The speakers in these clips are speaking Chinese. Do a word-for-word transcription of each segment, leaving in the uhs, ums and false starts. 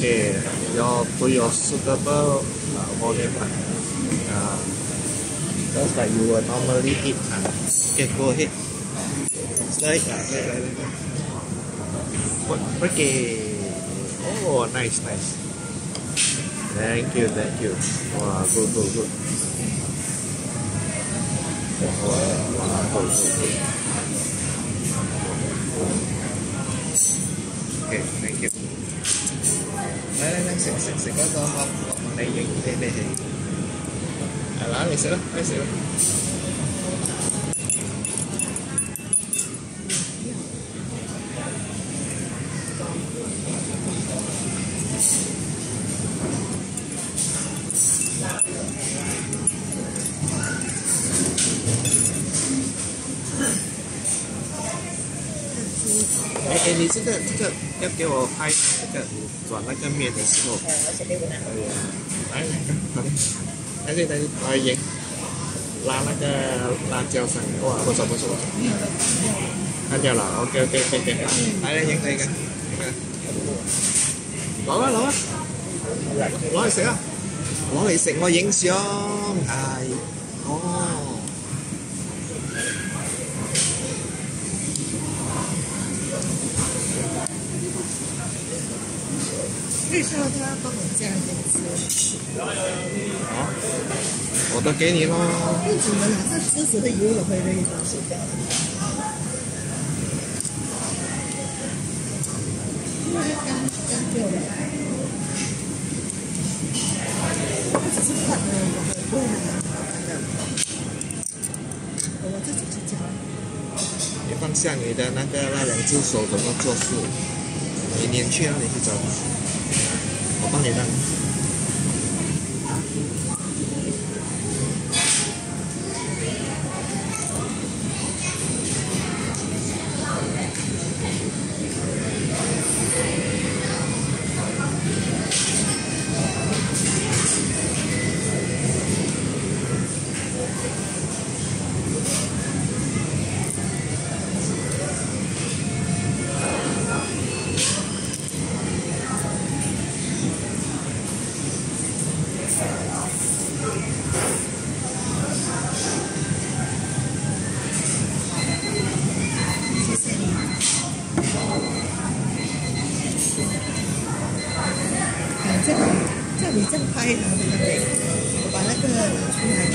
Okay, your to your suitable uh, volume. Uh, just like you would normally eat. Uh, okay, go ahead. Stay. Uh, okay. Oh, nice, nice. Thank you, thank you. Wow, good, good, good. Wow, wow, good, good, good. Okay, thank you. Đây, đây, đây, xịt, xịt, xịt có tôm không? Đây, đây, đây, đây, đây. À, lá này xịt đó, đây xịt đó.哎哎，你这个这个要给我拍那个转那个面的时候，来来来，来这来来影，拉那个辣椒上，哇，不错不错不错，看掉了 ，OK OK OK OK， 来来影嚟嘅，攞啊攞啊，攞嚟食啊，攞嚟食我影相，係，哦。 可以说他帮我这样子吃。 好，我都给你喽。 不怎么了，这芝士会油了会那个东西掉的。因为刚刚掉的，只是看的，我不会很好看的。我自己去教。 你放下你的那个那两只手怎么做事？你连去那里去找他，我帮你让。 这个叫你这样拍它，对不对？我把那个拿出来，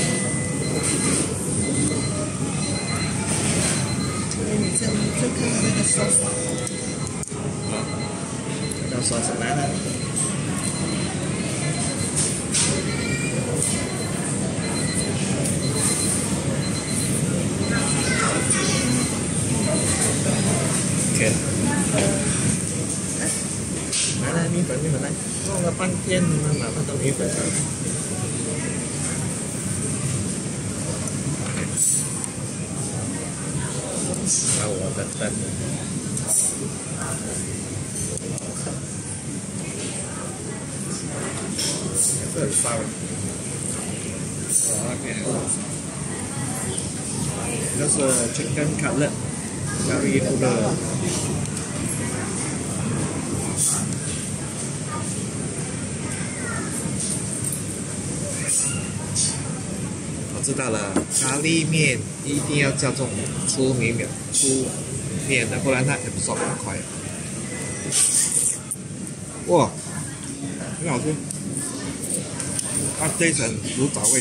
所以你这样就看到那个刷刷。 好，要刷上来了。OK。来来，米粉米粉来，弄了半天，拿那个米粉上来。把我的蛋，这里发了，我那边，这是 chicken cutlet， curry noodle。知道了，咖喱面一定要叫这种粗米面、粗面的，不然它 absorb 不快。哇，很好吃，它这一层猪杂味。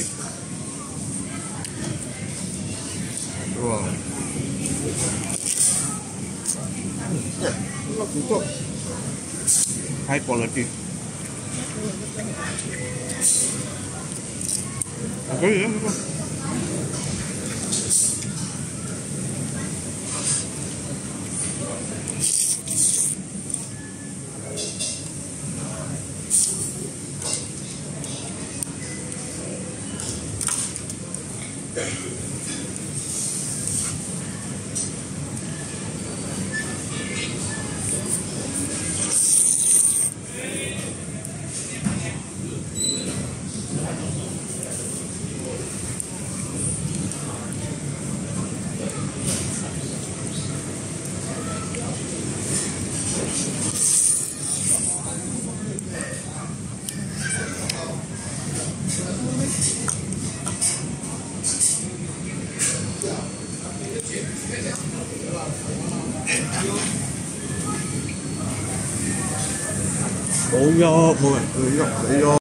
哇，嗯，这个不错，high quality。可以，这个。 冇喐，冇人去喐，你喐。